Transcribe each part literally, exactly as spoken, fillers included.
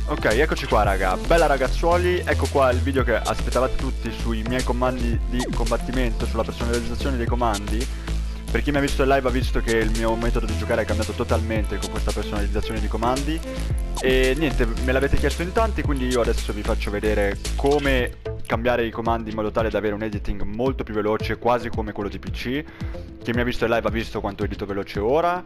Ok, eccoci qua raga, bella ragazzuoli, ecco qua il video che aspettavate tutti sui miei comandi di combattimento, sulla personalizzazione dei comandi. Per chi mi ha visto in live ha visto che il mio metodo di giocare è cambiato totalmente con questa personalizzazione di comandi. E niente, me l'avete chiesto in tanti, quindi io adesso vi faccio vedere come cambiare i comandi in modo tale da avere un editing molto più veloce, quasi come quello di P C. Chi mi ha visto in live ha visto quanto edito veloce ora.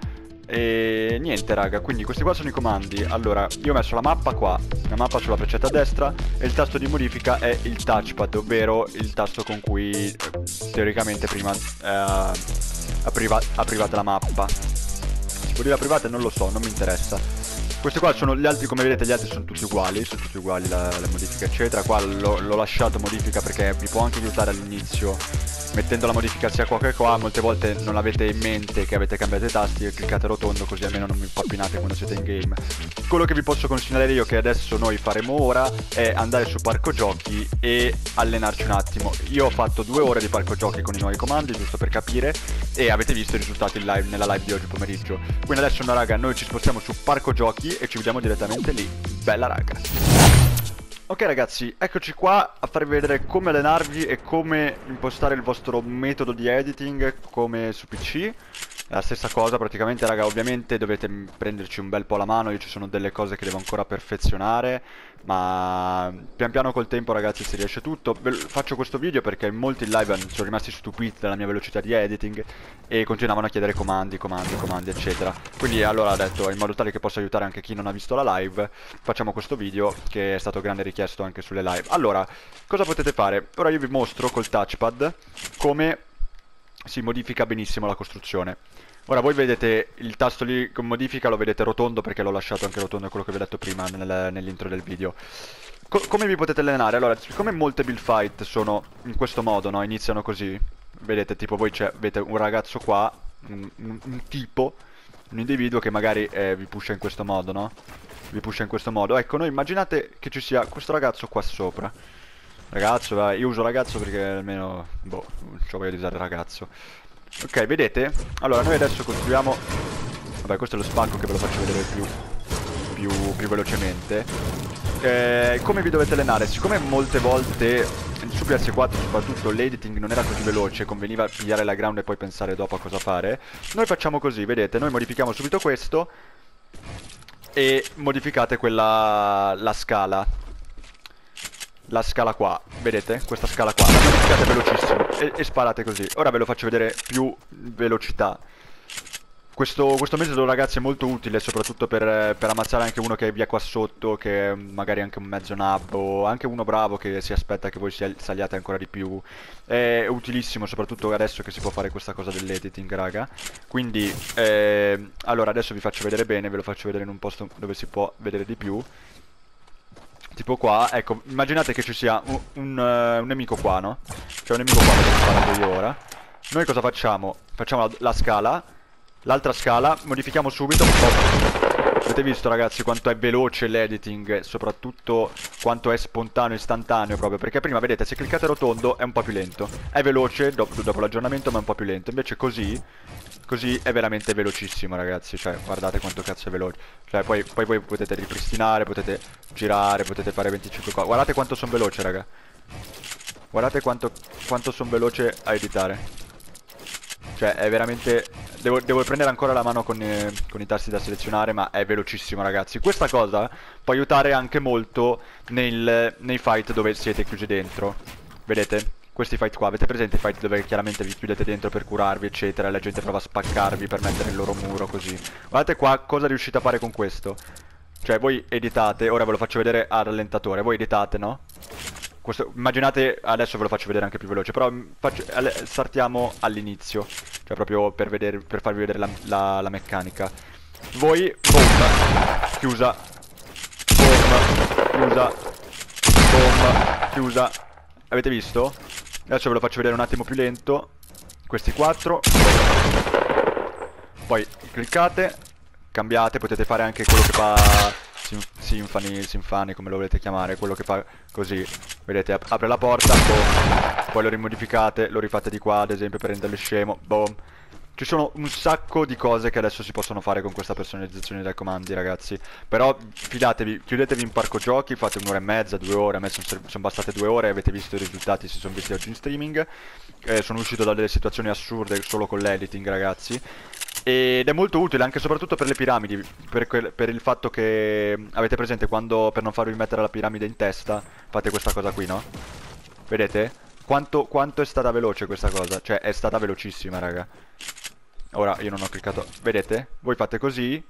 E niente raga, quindi questi qua sono i comandi. Allora, io ho messo la mappa qua, la mappa sulla freccetta a destra, e il tasto di modifica è il touchpad, ovvero il tasto con cui eh, teoricamente prima eh, apriva, aprivate la mappa. Si può dire aprivate? Non lo so, non mi interessa. Questi qua sono gli altri, come vedete gli altri sono tutti uguali, sono tutti uguali la, la modifica eccetera. Qua l'ho lasciato modifica perché vi può anche aiutare all'inizio. Mettendo la modifica sia qua che qua, molte volte non avete in mente che avete cambiato i tasti e cliccate rotondo, così almeno non vi pappinate quando siete in game. Quello che vi posso consigliare io, che adesso noi faremo ora, è andare su parco giochi e allenarci un attimo. Io ho fatto due ore di parco giochi con i nuovi comandi, giusto per capire, e avete visto i risultati in live, nella live di oggi pomeriggio. Quindi adesso no raga, noi ci spostiamo su parco giochi e ci vediamo direttamente lì. Bella raga! Ok ragazzi, eccoci qua a farvi vedere come allenarvi e come impostare il vostro metodo di editing come su P C. È la stessa cosa praticamente raga, ovviamente dovete prenderci un bel po' la mano, io ci sono delle cose che devo ancora perfezionare, ma pian piano col tempo ragazzi si riesce tutto. Faccio questo video perché molti in live sono rimasti stupiti dalla mia velocità di editing e continuavano a chiedere comandi, comandi, comandi eccetera. Quindi allora ho detto, in modo tale che possa aiutare anche chi non ha visto la live, facciamo questo video che è stato grande richiesto anche sulle live. Allora, cosa potete fare? Ora io vi mostro col touchpad come si modifica benissimo la costruzione. Ora voi vedete il tasto lì con modifica, lo vedete rotondo perché l'ho lasciato anche rotondo, è quello che vi ho detto prima nel, nell'intro del video. Co come vi potete allenare? Allora, siccome molte build fight sono in questo modo, no? Iniziano così. Vedete, tipo voi avete un ragazzo qua, un, un, un tipo, un individuo che magari eh, vi pusha in questo modo, no? Vi pusha in questo modo. Ecco, noi immaginate che ci sia questo ragazzo qua sopra. Ragazzo, vai, io uso ragazzo perché almeno, boh, non c'ho voglia di usare ragazzo. Ok, vedete? Allora, noi adesso costruiamo... Vabbè, questo è lo spacco che ve lo faccio vedere più, più, più velocemente. Eh, come vi dovete allenare? Siccome molte volte su P S quattro soprattutto l'editing non era così veloce, conveniva pigliare la ground e poi pensare dopo a cosa fare, noi facciamo così, vedete? Noi modifichiamo subito questo e modificate quella... la scala. La scala qua, vedete? Questa scala qua, la modificate velocissimo e, e sparate così. Ora ve lo faccio vedere più velocità. Questo, questo metodo ragazzi è molto utile, soprattutto per, per ammazzare anche uno che è via qua sotto, che è magari anche un mezzo nab, o anche uno bravo che si aspetta che voi saliate ancora di più. È utilissimo, soprattutto adesso che si può fare questa cosa dell'editing, raga. Quindi, eh, allora adesso vi faccio vedere bene, ve lo faccio vedere in un posto dove si può vedere di più. Tipo qua, ecco, immaginate che ci sia un, un, uh, un nemico qua, no? C'è un nemico qua che sto sparando io ora. Noi cosa facciamo? Facciamo la, la scala, l'altra scala, modifichiamo subito. Oh. Avete visto ragazzi quanto è veloce l'editing, soprattutto quanto è spontaneo, istantaneo proprio. Perché prima, vedete, se cliccate rotondo è un po' più lento. È veloce dopo, dopo l'aggiornamento ma è un po' più lento. Invece così... Così è veramente velocissimo ragazzi, cioè guardate quanto cazzo è veloce. Cioè poi, poi voi potete ripristinare, potete girare, potete fare venticinque qua. Guardate quanto sono veloce raga. Guardate quanto, quanto sono veloce a editare. Cioè è veramente... Devo, devo prendere ancora la mano con, eh, con i tasti da selezionare, ma è velocissimo ragazzi. Questa cosa può aiutare anche molto nel, nei fight dove siete chiusi dentro. Vedete? Questi fight qua, avete presente i fight dove chiaramente vi chiudete dentro per curarvi eccetera e la gente prova a spaccarvi per mettere il loro muro così. Guardate qua cosa riuscite a fare con questo. Cioè voi editate, ora ve lo faccio vedere al rallentatore, voi editate, no? Questo, immaginate, adesso ve lo faccio vedere anche più veloce, però faccio, startiamo all'inizio. Cioè proprio per, vedere, per farvi vedere la, la, la meccanica. Voi, boom, chiusa, boom, chiusa, boom, chiusa. Avete visto? Adesso ve lo faccio vedere un attimo più lento. Questi quattro. Poi cliccate, cambiate, potete fare anche quello che fa Symphony, Symphony, come lo volete chiamare, quello che fa così. Vedete, ap apre la porta, boom. Poi lo rimodificate, lo rifate di qua, ad esempio, per renderlo scemo, boom. Ci sono un sacco di cose che adesso si possono fare con questa personalizzazione dei comandi, ragazzi. Però fidatevi, chiudetevi in parco giochi, fate un'ora e mezza, due ore. A me sono son bastate due ore, avete visto i risultati, si sono visti oggi in streaming. Eh, sono uscito da delle situazioni assurde solo con l'editing, ragazzi. Ed è molto utile anche e soprattutto per le piramidi, per, quel- per il fatto che avete presente quando per non farvi mettere la piramide in testa fate questa cosa qui, no? Vedete? Quanto, quanto è stata veloce questa cosa? Cioè è stata velocissima, raga. Ora io non ho cliccato. Vedete? Voi fate così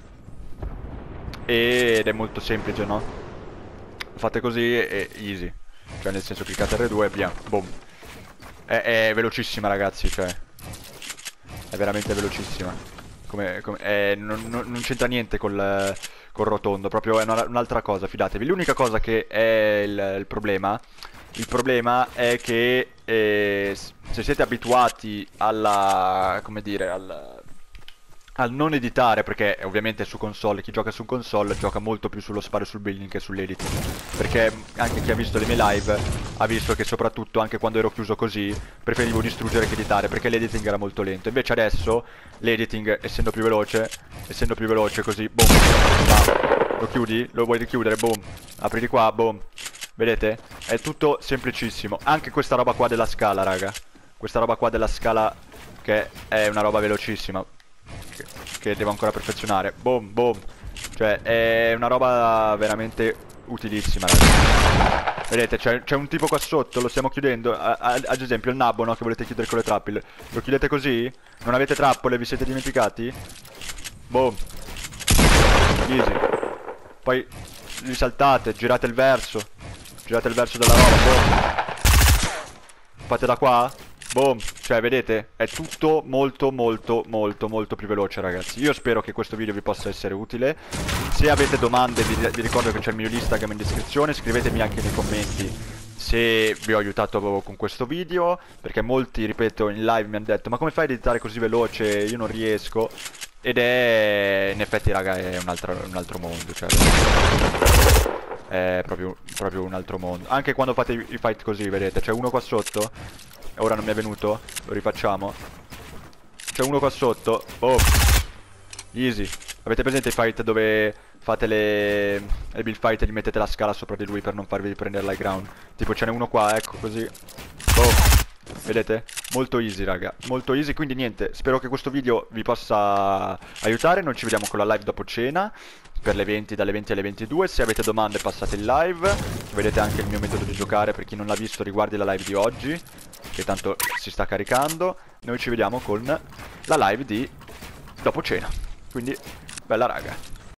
ed è molto semplice, no? Fate così e easy. Cioè nel senso cliccate erre due e via. Boom. È, è velocissima, ragazzi, cioè è veramente velocissima. Come, come, è- non non- non c'entra niente col, col rotondo, proprio è una- un'altra cosa, fidatevi. L'unica cosa che è il, il problema, il problema è che eh, s- se siete abituati alla, come dire, al, al non editare, perché eh, ovviamente su console, chi gioca su console gioca molto più sullo sparo e sul building che sull'editing. Perché anche chi ha visto le mie live ha visto che soprattutto anche quando ero chiuso così preferivo distruggere che editare, perché l'editing era molto lento. Invece adesso l'editing, essendo più veloce, essendo più veloce così, boom, va. Lo chiudi? Lo vuoi richiudere? Boom. Apri di qua, boom. Vedete? È tutto semplicissimo. Anche questa roba qua della scala, raga. Questa roba qua della scala che è una roba velocissima che, che devo ancora perfezionare. Boom, boom. Cioè è una roba veramente utilissima, ragazzi. Vedete, c'è un tipo qua sotto, lo stiamo chiudendo. a- a- Ad esempio il nabbo, no? Che volete chiudere con le trappole. Lo chiudete così? Non avete trappole, vi siete dimenticati? Boom. Easy. Poi risaltate, girate il verso. Girate il verso della roba, boom. Fate da qua? Boom. Cioè, vedete? È tutto molto molto molto molto più veloce, ragazzi. Io spero che questo video vi possa essere utile. Se avete domande, vi, vi ricordo che c'è il mio Instagram in descrizione. Scrivetemi anche nei commenti se vi ho aiutato con questo video, perché molti, ripeto, in live mi hanno detto: ma come fai ad editare così veloce? Io non riesco. Ed è, in effetti, raga, è un altro, un altro mondo, cioè è proprio, proprio un altro mondo. Anche quando fate i, i fight così, vedete, c'è uno qua sotto. Ora non mi è venuto, lo rifacciamo. C'è uno qua sotto. Oh, easy. Avete presente i fight dove fate le, le build fight e gli mettete la scala sopra di lui per non farvi prendere l'high ground? Tipo ce n'è uno qua, ecco, così. Oh, vedete? Molto easy, raga, molto easy. Quindi niente, spero che questo video vi possa aiutare. Noi ci vediamo con la live dopo cena per le venti, dalle venti alle ventidue. Se avete domande passate in live. Vedete anche il mio metodo di giocare, per chi non l'ha visto riguardi la live di oggi, che tanto si sta caricando. Noi ci vediamo con la live di dopo cena. Quindi bella raga.